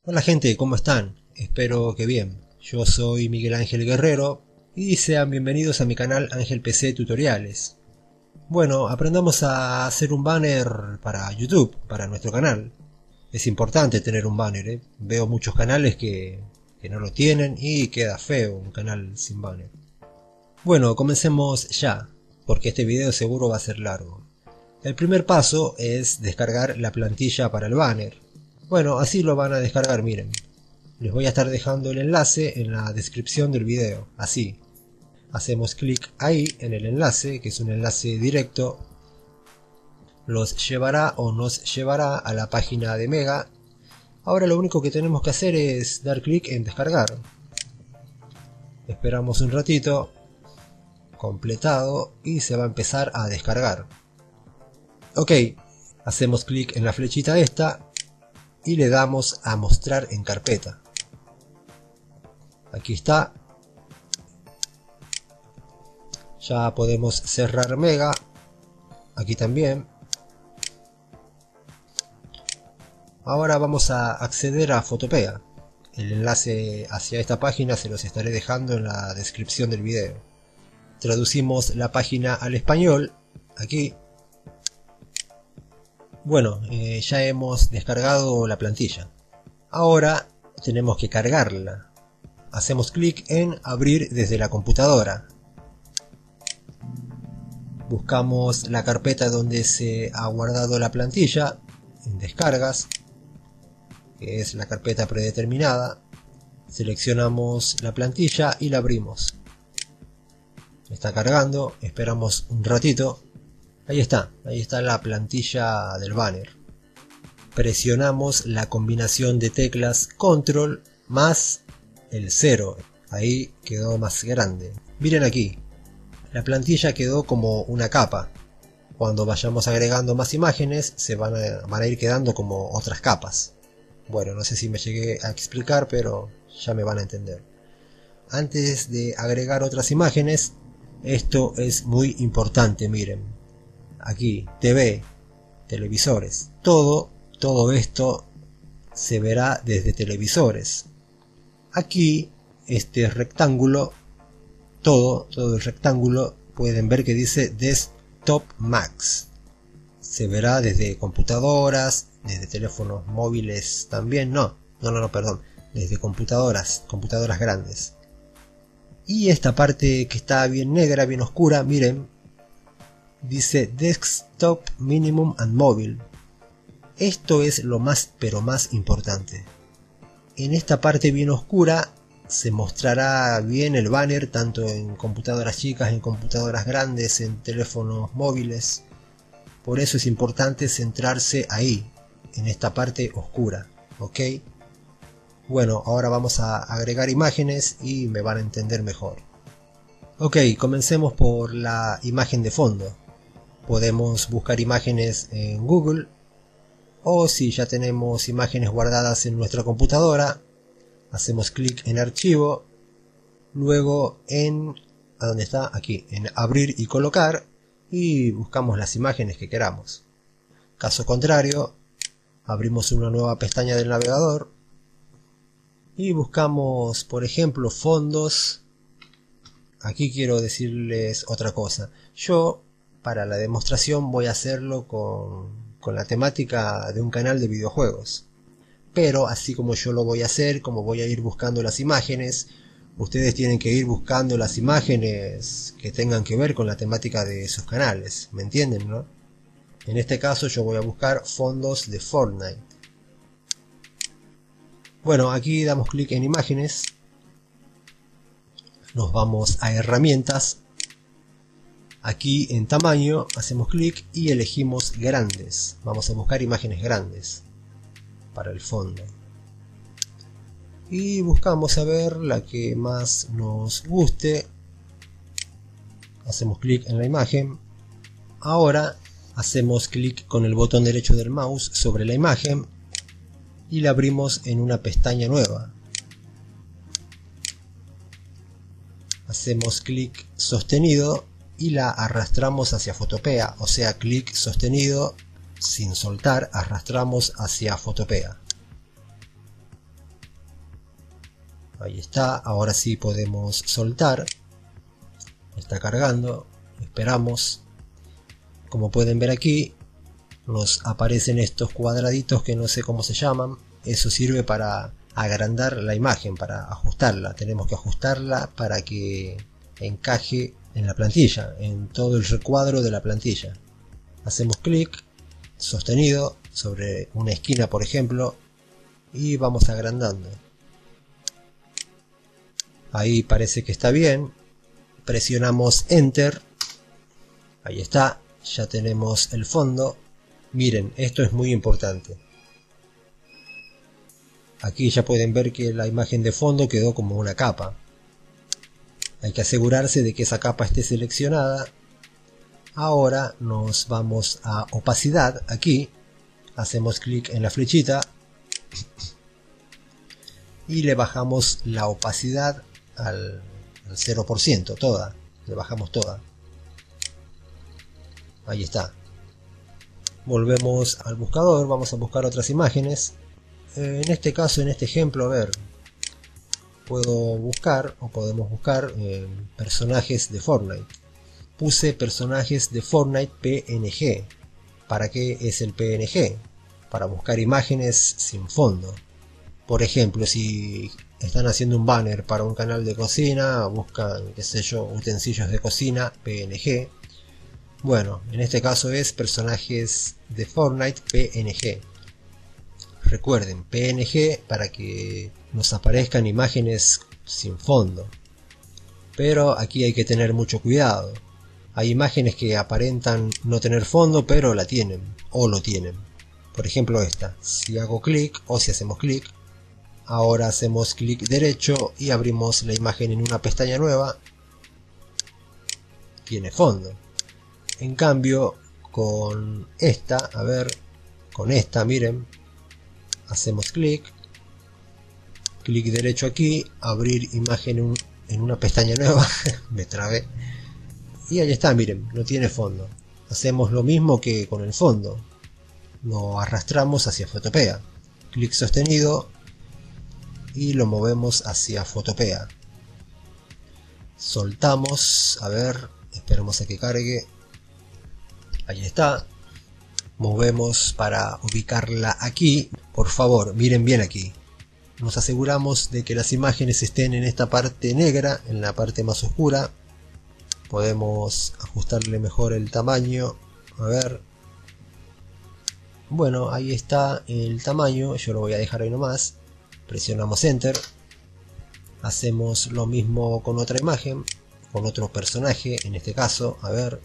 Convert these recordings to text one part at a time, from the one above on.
Hola gente, ¿cómo están? Espero que bien. Yo soy Miguel Ángel Guerrero y sean bienvenidos a mi canal Ángel PC Tutoriales. Bueno, aprendamos a hacer un banner para YouTube, para nuestro canal. Es importante tener un banner, ¿eh? Veo muchos canales que no lo tienen y queda feo un canal sin banner. Bueno, comencemos ya, porque este video seguro va a ser largo. El primer paso es descargar la plantilla para el banner. Bueno, así lo van a descargar, miren. Les voy a estar dejando el enlace en la descripción del video, así. Hacemos clic ahí en el enlace, que es un enlace directo. Los llevará o nos llevará a la página de Mega. Ahora lo único que tenemos que hacer es dar clic en descargar. Esperamos un ratito. Completado y se va a empezar a descargar. Ok, hacemos clic en la flechita esta y le damos a mostrar en carpeta. Aquí está. Ya podemos cerrar Mega. Aquí también. Ahora vamos a acceder a Photopea. El enlace hacia esta página se los estaré dejando en la descripción del video. Traducimos la página al español. Aquí. Bueno, ya hemos descargado la plantilla. Ahora tenemos que cargarla. Hacemos clic en abrir desde la computadora. Buscamos la carpeta donde se ha guardado la plantilla, en descargas, que es la carpeta predeterminada. Seleccionamos la plantilla y la abrimos. Está cargando, esperamos un ratito. Ahí está la plantilla del banner. Presionamos la combinación de teclas Control más el 0. Ahí quedó más grande. Miren aquí, la plantilla quedó como una capa. Cuando vayamos agregando más imágenes se van a ir quedando como otras capas. Bueno, no sé si me llegué a explicar, pero ya me van a entender. Antes de agregar otras imágenes, esto es muy importante, miren. Aquí, TV, televisores, todo esto se verá desde televisores. Aquí, este rectángulo, todo el rectángulo, pueden ver que dice Desktop Max. Se verá desde computadoras, desde teléfonos móviles también, perdón, desde computadoras grandes. Y esta parte que está bien negra, bien oscura, miren, dice Desktop Minimum and Mobile. Esto es lo más pero más importante. En esta parte bien oscura se mostrará bien el banner tanto en computadoras chicas, en computadoras grandes, en teléfonos móviles. Por eso es importante centrarse ahí, en esta parte oscura, ¿ok? Bueno, ahora vamos a agregar imágenes y me van a entender mejor. Ok, comencemos por la imagen de fondo. Podemos buscar imágenes en Google, o si ya tenemos imágenes guardadas en nuestra computadora, hacemos clic en archivo, luego ¿a dónde está? Aquí, en abrir y colocar, y buscamos las imágenes que queramos. Caso contrario, abrimos una nueva pestaña del navegador y buscamos, por ejemplo, fondos. Aquí quiero decirles otra cosa. Yo, para la demostración, voy a hacerlo con la temática de un canal de videojuegos. Pero así como yo lo voy a hacer, como voy a ir buscando las imágenes, ustedes tienen que ir buscando las imágenes que tengan que ver con la temática de sus canales. ¿Me entienden, no? En este caso yo voy a buscar fondos de Fortnite. Bueno, aquí damos clic en imágenes. Nos vamos a herramientas. Aquí en tamaño hacemos clic y elegimos grandes. Vamos a buscar imágenes grandes para el fondo. Y buscamos a ver la que más nos guste. Hacemos clic en la imagen. Ahora hacemos clic con el botón derecho del mouse sobre la imagen y la abrimos en una pestaña nueva. Hacemos clic sostenido y la arrastramos hacia Photopea, o sea, clic sostenido sin soltar, arrastramos hacia Photopea. Ahí está, ahora sí podemos soltar. Está cargando, esperamos. Como pueden ver aquí, nos aparecen estos cuadraditos que no sé cómo se llaman. Eso sirve para agrandar la imagen, para ajustarla. Tenemos que ajustarla para que encaje en la plantilla, en todo el recuadro de la plantilla. Hacemos clic sostenido sobre una esquina, por ejemplo, y vamos agrandando. Ahí parece que está bien. Presionamos Enter. Ahí está, ya tenemos el fondo. Miren, esto es muy importante. Aquí ya pueden ver que la imagen de fondo quedó como una capa. Hay que asegurarse de que esa capa esté seleccionada. Ahora nos vamos a opacidad, aquí. Hacemos clic en la flechita. Y le bajamos la opacidad al 0%, toda. Le bajamos toda. Ahí está. Volvemos al buscador, vamos a buscar otras imágenes. En este caso, en este ejemplo, a ver, puedo buscar o podemos buscar personajes de Fortnite. Puse personajes de Fortnite PNG. ¿Para qué es el PNG? Para buscar imágenes sin fondo. Por ejemplo, si están haciendo un banner para un canal de cocina, buscan, qué sé yo, utensilios de cocina PNG. Bueno, en este caso es personajes de Fortnite PNG. Recuerden, PNG para que nos aparezcan imágenes sin fondo. Pero aquí hay que tener mucho cuidado. Hay imágenes que aparentan no tener fondo, pero la tienen, o lo tienen. Por ejemplo esta. Si hago clic, o si hacemos clic, ahora hacemos clic derecho y abrimos la imagen en una pestaña nueva. Tiene fondo. En cambio, con esta, a ver, con esta, miren, hacemos clic derecho aquí, abrir imagen en una pestaña nueva, me trabé, y ahí está, miren, no tiene fondo. Hacemos lo mismo que con el fondo, lo arrastramos hacia Photopea, clic sostenido y lo movemos hacia Photopea. Soltamos, a ver, esperamos a que cargue. Ahí está. Movemos para ubicarla aquí. Por favor, miren bien aquí. Nos aseguramos de que las imágenes estén en esta parte negra, en la parte más oscura. Podemos ajustarle mejor el tamaño. A ver. Bueno, ahí está el tamaño. Yo lo voy a dejar ahí nomás. Presionamos Enter. Hacemos lo mismo con otra imagen, con otro personaje, en este caso. A ver.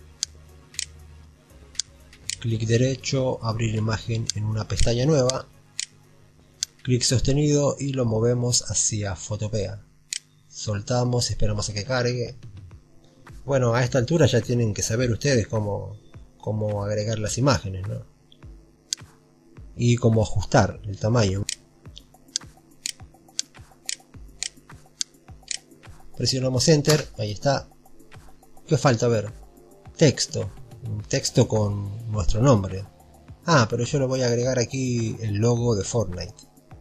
Clic derecho, abrir imagen en una pestaña nueva. Clic sostenido y lo movemos hacia Photopea. Soltamos, esperamos a que cargue. Bueno, a esta altura ya tienen que saber ustedes cómo agregar las imágenes, ¿no? Y cómo ajustar el tamaño. Presionamos Enter, ahí está. ¿Qué falta? A ver, texto. Un texto con nuestro nombre. Ah, pero yo le voy a agregar aquí el logo de Fortnite.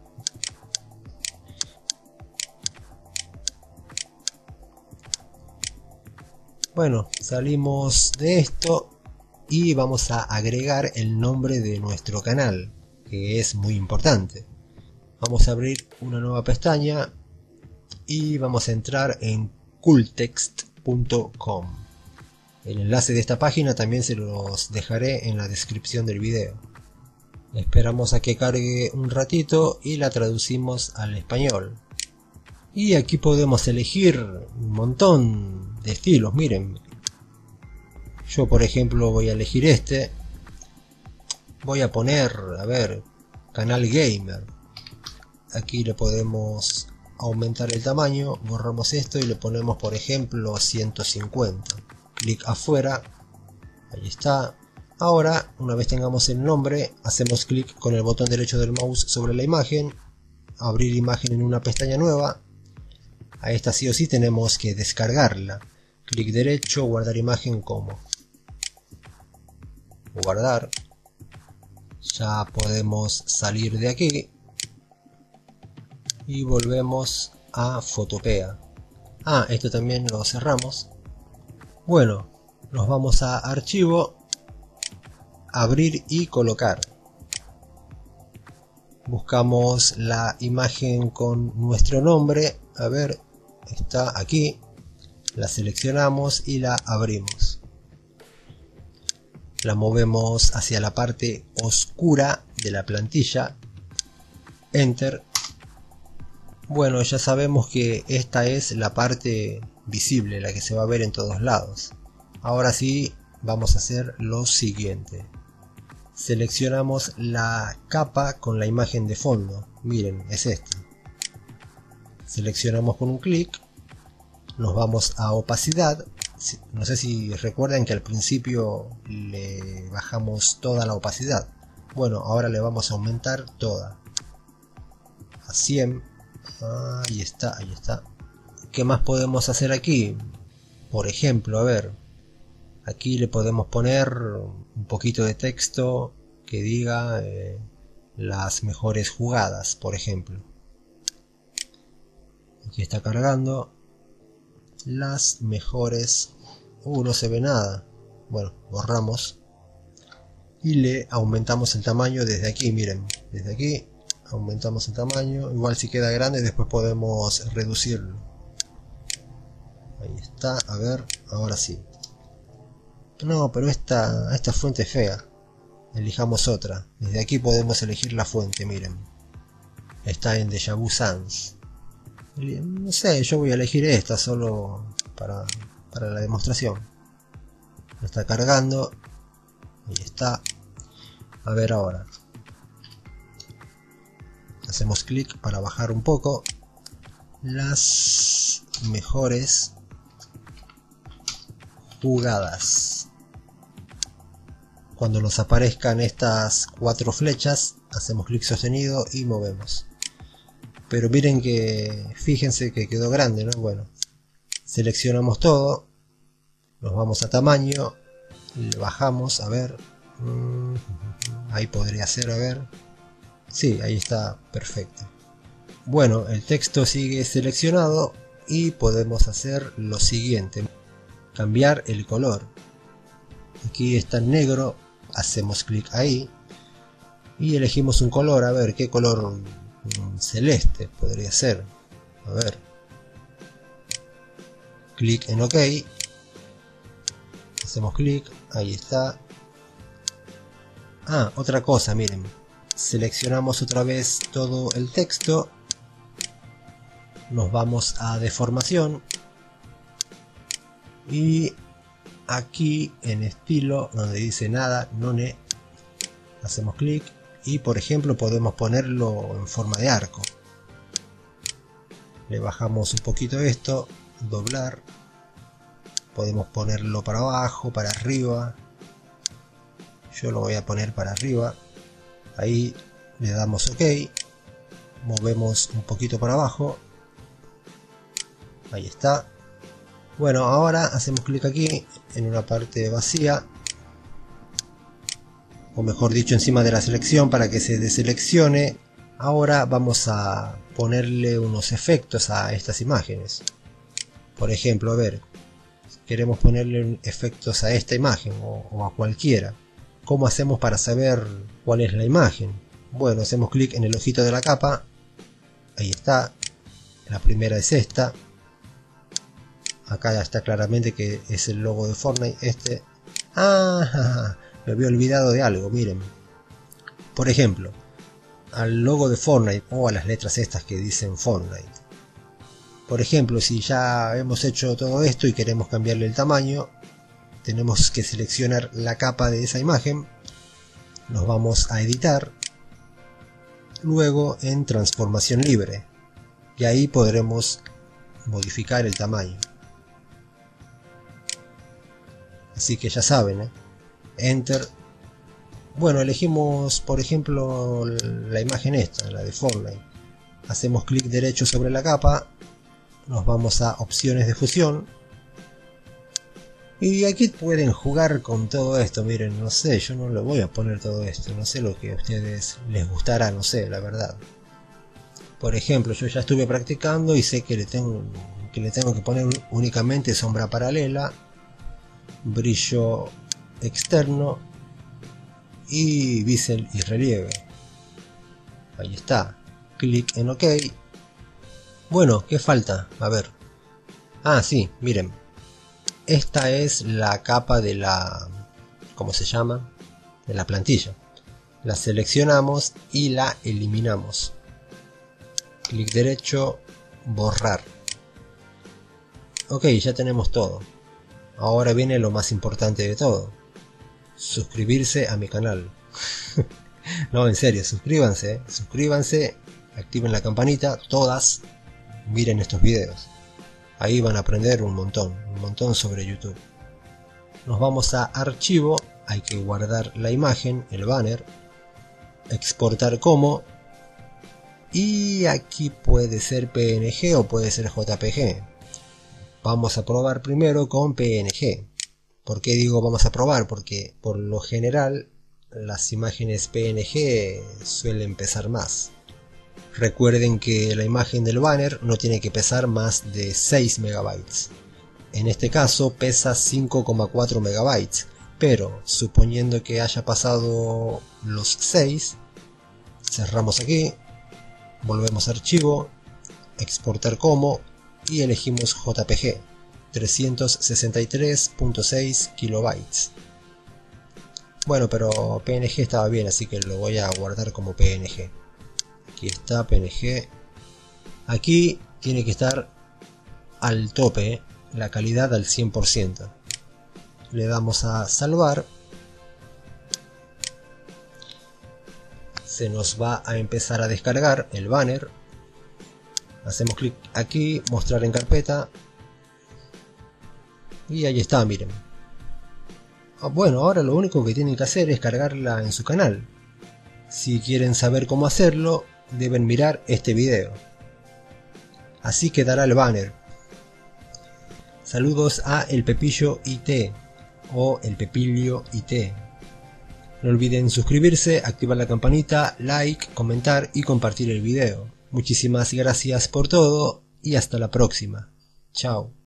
Bueno, salimos de esto y vamos a agregar el nombre de nuestro canal, que es muy importante. Vamos a abrir una nueva pestaña y vamos a entrar en cooltext.com. El enlace de esta página también se los dejaré en la descripción del video. Esperamos a que cargue un ratito y la traducimos al español. Y aquí podemos elegir un montón de estilos, miren. Yo por ejemplo voy a elegir este. Voy a poner, a ver, canal gamer. Aquí le podemos aumentar el tamaño, borramos esto y le ponemos por ejemplo 150. Clic afuera, ahí está. Ahora, una vez tengamos el nombre, hacemos clic con el botón derecho del mouse sobre la imagen, abrir imagen en una pestaña nueva. A esta sí o sí tenemos que descargarla. Clic derecho, guardar imagen como. Guardar. Ya podemos salir de aquí. Y volvemos a Photopea. Esto también lo cerramos. Bueno, nos vamos a archivo, abrir y colocar. Buscamos la imagen con nuestro nombre, a ver, está aquí, la seleccionamos y la abrimos. La movemos hacia la parte oscura de la plantilla, Enter. Bueno, ya sabemos que esta es la parte visible, la que se va a ver en todos lados. Ahora sí, vamos a hacer lo siguiente. Seleccionamos la capa con la imagen de fondo. Miren, es esta. Seleccionamos con un clic. Nos vamos a opacidad. No sé si recuerdan que al principio le bajamos toda la opacidad. Bueno, ahora le vamos a aumentar toda. A 100. Ahí está, ahí está. ¿Qué más podemos hacer aquí? Por ejemplo, a ver. Aquí le podemos poner un poquito de texto que diga las mejores jugadas, por ejemplo. Aquí está cargando. Las mejores... no se ve nada. Bueno, borramos. Y le aumentamos el tamaño desde aquí, miren. Desde aquí aumentamos el tamaño. Igual si queda grande después podemos reducirlo. Ahí está, a ver, ahora sí. No, pero esta fuente es fea. Elijamos otra. Desde aquí podemos elegir la fuente, miren. Está en Deja Vu Sans. No sé, yo voy a elegir esta solo para la demostración. Está cargando. Ahí está. A ver ahora. Hacemos clic para bajar un poco. Las mejores jugadas. Cuando nos aparezcan estas 4 flechas, hacemos clic sostenido y movemos. Pero miren que, fíjense que quedó grande, ¿no? Bueno, seleccionamos todo, nos vamos a tamaño, le bajamos, a ver, ahí podría ser, a ver, sí, ahí está, perfecto. Bueno, el texto sigue seleccionado y podemos hacer lo siguiente, cambiar el color. Aquí está en negro, hacemos clic ahí y elegimos un color, a ver qué color. Celeste podría ser, a ver, clic en OK, hacemos clic, ahí está. Otra cosa, miren, seleccionamos otra vez todo el texto, nos vamos a deformación y aquí en estilo donde dice nada, none, hacemos clic. Y por ejemplo podemos ponerlo en forma de arco. Le bajamos un poquito esto, doblar. Podemos ponerlo para abajo, para arriba. Yo lo voy a poner para arriba. Ahí le damos OK. Movemos un poquito para abajo. Ahí está. Bueno, ahora hacemos clic aquí en una parte vacía. O mejor dicho, encima de la selección para que se deseleccione. Ahora vamos a ponerle unos efectos a estas imágenes. Por ejemplo, a ver, queremos ponerle efectos a esta imagen o a cualquiera. ¿Cómo hacemos para saber cuál es la imagen? Bueno, hacemos clic en el ojito de la capa. Ahí está. La primera es esta. Acá ya está claramente que es el logo de Fortnite. Me había olvidado de algo, miren. Por ejemplo, al logo de Fortnite o a las letras estas que dicen Fortnite. Por ejemplo, si ya hemos hecho todo esto y queremos cambiarle el tamaño, tenemos que seleccionar la capa de esa imagen. Nos vamos a editar. Luego en transformación libre. Y ahí podremos modificar el tamaño. Así que ya saben, Enter. Bueno, elegimos por ejemplo la imagen esta, la de Fortnite. Hacemos clic derecho sobre la capa, nos vamos a opciones de fusión y aquí pueden jugar con todo esto. Miren, no sé, yo no le voy a poner todo esto, no sé lo que a ustedes les gustará, no sé, la verdad. Por ejemplo, yo ya estuve practicando y sé que le tengo que poner únicamente sombra paralela, brillo externo y bisel y relieve. Ahí está. Clic en OK. Bueno, ¿qué falta? A ver. Ah, sí, miren. Esta es la capa de la... ¿cómo se llama? De la plantilla. La seleccionamos y la eliminamos. Clic derecho, borrar. Ok, ya tenemos todo. Ahora viene lo más importante de todo. Suscribirse a mi canal. No, en serio, suscríbanse. Suscríbanse, activen la campanita, todas. Miren estos videos. Ahí van a aprender un montón sobre YouTube. Nos vamos a archivo, hay que guardar la imagen, el banner, exportar como, y aquí puede ser PNG o puede ser JPG. Vamos a probar primero con PNG. ¿Por qué digo vamos a probar? Porque por lo general las imágenes PNG suelen pesar más. Recuerden que la imagen del banner no tiene que pesar más de 6 MB. En este caso pesa 5,4 MB, pero suponiendo que haya pasado los 6, cerramos aquí, volvemos a archivo, exportar como y elegimos JPG, 363.6 kilobytes. Bueno, pero PNG estaba bien, así que lo voy a guardar como PNG. Aquí está PNG. Aquí tiene que estar al tope, la calidad al 100%. Le damos a salvar. Se nos va a empezar a descargar el banner. Hacemos clic aquí, mostrar en carpeta. Y ahí está, miren. Bueno, ahora lo único que tienen que hacer es cargarla en su canal. Si quieren saber cómo hacerlo, deben mirar este video. Así quedará el banner. Saludos a El Pepillo IT o El Pepilio IT. No olviden suscribirse, activar la campanita, like, comentar y compartir el video. Muchísimas gracias por todo y hasta la próxima. Chao.